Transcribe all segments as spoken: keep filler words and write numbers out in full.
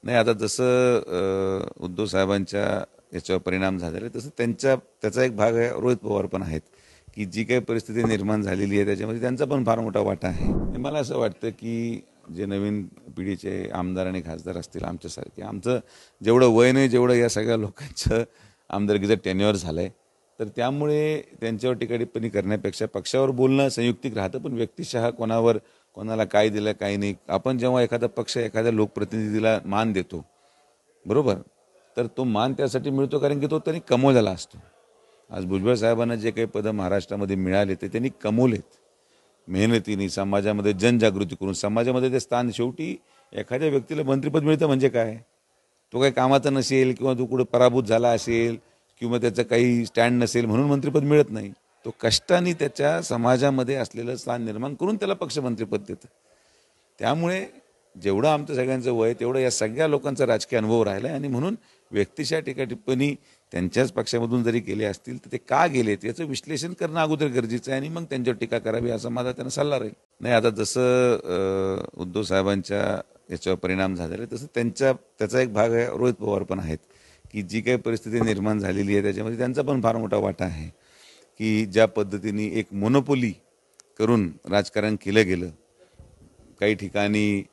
नाही, आता जसं अ, उद्धव साहेबांच्या याच्यावर परिणाम झालेला आहे तसं त्यांच्या त्याचा एक भाग आहे. रोहित पवार पण आहेत की जी काही परिस्थिती निर्माण झालेली आहे त्याच्यामध्ये त्यांचा पण फार मोठा वाटा आहे. आणि मला असं वाटतं की जे नवीन पिढीचे आमदार आणि खासदार असतील आमच्यासारखे, आमचं जेवढं वय नाही जेवढं या सगळ्या लोकांचं आमदारकीचं टेन्युअर झालं आहे, तर त्यामुळे त्यांच्यावर टीकाटिप्पणी करण्यापेक्षा पक्षावर बोलणं संयुक्तिक राहतं. पण व्यक्तिशः कोणावर कोणाला काय दिलं काय नाही, आपण जेव्हा एखादा पक्ष एखाद्या लोकप्रतिनिधीला मान देतो बरोबर, तर तो मान त्यासाठी मिळतो कारण की तो त्यांनी कमवलेला असतो. आज भुजबळ साहेबांना जे काही पदं महाराष्ट्रामध्ये मिळाले ते त्यांनी कमवलेत मेहनतीने, समाजामध्ये जनजागृती करून. समाजामध्ये ते स्थान, शेवटी एखाद्या व्यक्तीला मंत्रिपद मिळतं म्हणजे काय, तो काही कामाचा नसेल किंवा तो कुठं पराभूत झाला असेल किंवा त्याचं काही स्टँड नसेल म्हणून मंत्रिपद मिळत नाही. तो कष्टाने त्याच्या समाजामध्ये असलेलं स्थान निर्माण करून त्याला पक्ष मंत्रिपद देतं. त्यामुळे जेवढं आमचं सगळ्यांचं वय तेवढं या सगळ्या लोकांचा राजकीय अनुभव राहिला आहे. आणि म्हणून व्यक्तिशः टीका टिप्पणी त्यांच्याच पक्षामधून जरी केले असतील तर ते का गेलेत याचं विश्लेषण करणं अगोदर गरजेचं आहे आणि मग त्यांच्यावर टीका करावी असा माझा त्यांना सल्ला राहील. नाही, आता जसं अ, उद्धव साहेबांच्या याच्यावर परिणाम झालेला आहे तसं त्यांच्या त्याचा एक भाग आहे. रोहित पवार पण आहेत की जी काही परिस्थिती निर्माण झालेली आहे त्याच्यामध्ये त्यांचा पण फार मोठा वाटा आहे. की ज्या पद्धतीने एक मोनोपोली करून राजकारण केलं गेलं, काही ठिकाणी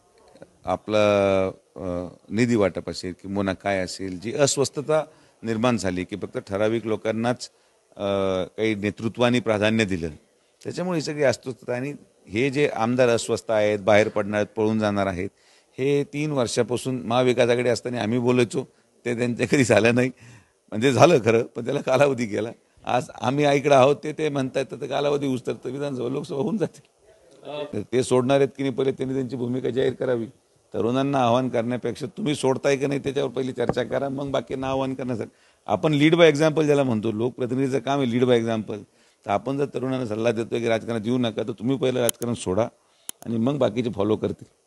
आपला निधी वाटप असेल किंवा काय असेल, जी अस्वस्थता निर्माण झाली की फक्त ठराविक लोकांनाच काही नेतृत्वाने प्राधान्य दिलं, त्याच्यामुळे ही सगळी अस्वस्थता. आणि हे जे आमदार अस्वस्थ आहेत, बाहेर पडणार आहेत, पळून जाणार आहेत, हे तीन वर्षापासून महाविकास आघाडी असताना आम्ही बोलायचो, ते त्यांच्या कधी झालं नाही. म्हणजे झालं खरं पण त्याला कालावधी गेला. आज आम्ही ऐकडे आहोत ते ते म्हणतात तर कालावधी उचलतं, विधानसभा लोकसभा होऊन जाते. ते सोडणार आहेत की नाही पहिले त्यांनी त्यांची भूमिका जाहीर करावी. तरुणांना आव्हान करण्यापेक्षा तुम्ही सोडताय की नाही त्याच्यावर पहिली चर्चा करा, मग बाकींना आव्हान करण्यासाठी आपण लीड बाय एक्झाम्पल ज्याला म्हणतो, लोकप्रतिनिधीचं काम आहे लीड बाय एक्झाम्पल. तर आपण जर तरुणांना सल्ला देतोय की राजकारणात येऊ नका तर तुम्ही पहिलं राजकारण सोडा आणि मग बाकीचे फॉलो करतील.